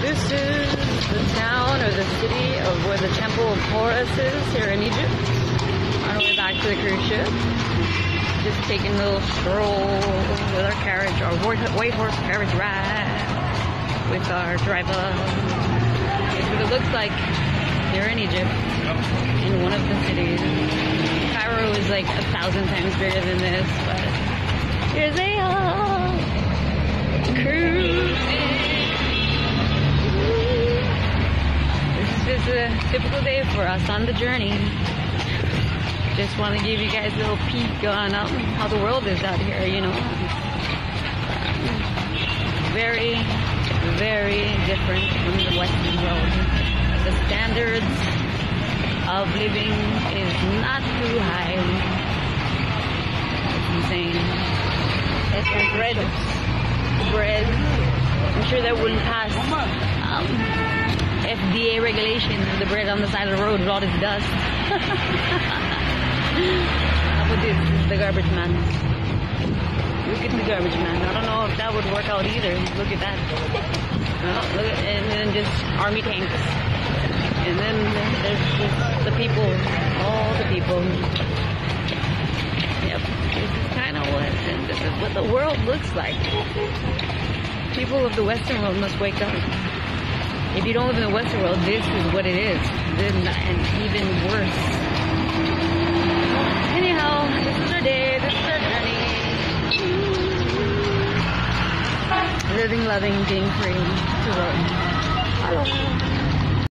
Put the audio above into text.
This is the town or the city of where the Temple of Horus is here in Egypt. On our way back to the cruise ship. Just taking a little stroll with our carriage, our white horse carriage ride with our driver. It's what it looks like here in Egypt, in one of the cities. Cairo is like 1,000 times bigger than this, but here they are, cruising. This is a typical day for us on the journey. Just want to give you guys a little peek on how the world is out here, you know. Very, very different from the Western world. The standards of living is not too high. It's insane. As for bread, I'm sure that wouldn't pass FDA regulations for the bread on the side of the road with all this dust. How about this? This is the garbage man. Look at the garbage man. I don't know if that would work out either. Look at that. Oh, look at, and then just army tanks. And then there's just the people. All the people. Yep. This is kind of this is what the world looks like. People of the Western world must wake up. If you don't live in the Western world, this is what it is. And even worse. Anyhow, this is our day, this is our journey. Living, loving, being free to roam. Aloha.